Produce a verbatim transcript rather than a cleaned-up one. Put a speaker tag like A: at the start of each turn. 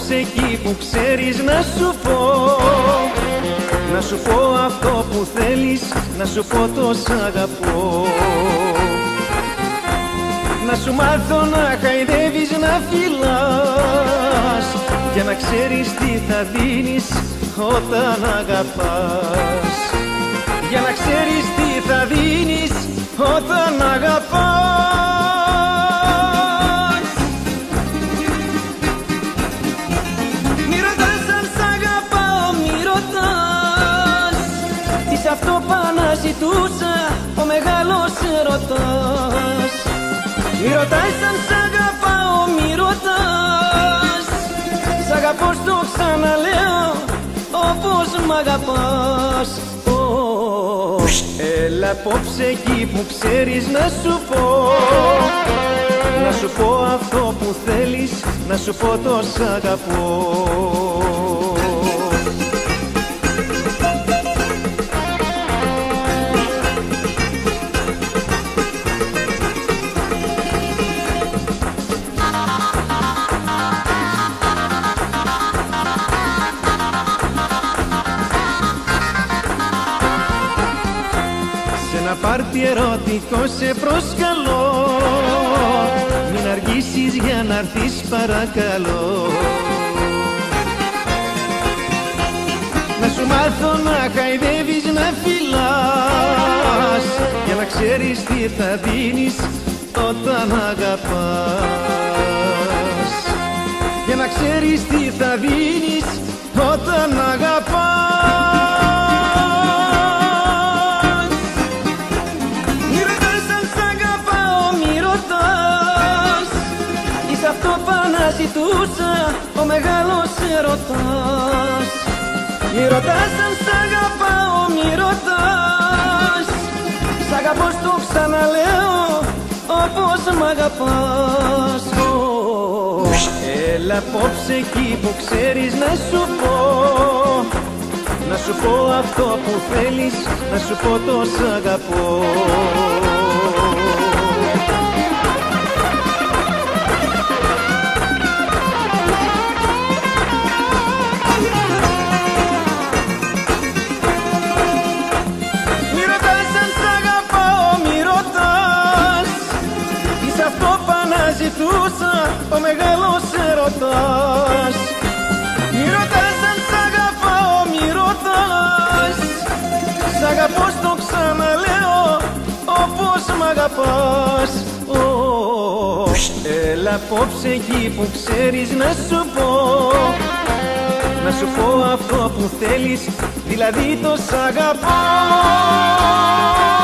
A: απόψε εκεί που ξέρεις να σου πω. Να σου πω αυτό που θέλεις, να σου πω το σ' αγαπώ. Να σου μάθω να χαϊδεύεις, να φυλάς, για να ξέρεις τι θα δίνεις όταν αγαπάς. Για να ξέρεις τι θα δίνεις όταν αγαπάς. Μη ρωτάς αν σ' αγαπάω, μη ρωτάς. Είσαι αυτό που αναζητούσα, ο μεγάλος ερωτάς. Μη ρωτάς αν σ' αγαπάω, μη ρωτάς. Σ' αγαπώ στο ξαναλέω, όπως μ' αγαπάς. Έλα απόψε εκεί που ξέρεις να σου πω. Να σου πω αυτό που θέλεις, να σου πω το σ' αγαπώ. Ένα πάρτι ερωτικό σε προσκαλώ, μην αργήσεις για να έρθεις παρακαλώ. Να σου μάθω να χαϊδεύεις, να φυλάς, για να ξέρεις τι θα δίνεις όταν αγαπάς. Για να ξέρεις τι θα δίνεις όταν αγαπάς. Αυτό που αναζητούσα, ο μεγάλος ερωτάς. Μη ρωτάς αν σ' αγαπάω, μη ρωτάς. Σ' αγαπώ στο ξαναλέω, όπως μ' αγαπάς. Έλα απόψε εκεί που ξέρεις να σου πω. Να σου πω αυτό που θέλεις, να σου πω το σ' αγαπώ. Ζητούσα, ο μεγάλος ερωτάς. Μη ρωτάς αν σ' αγαπάω, μη ρωτάς. Σ' αγαπώ στο ξαναλέω, όπως μ' αγαπάς. Έλα απόψε εκεί που ξέρεις να σου πω. Να σου πω αυτό που θέλεις, δηλαδή το σ' αγαπώ.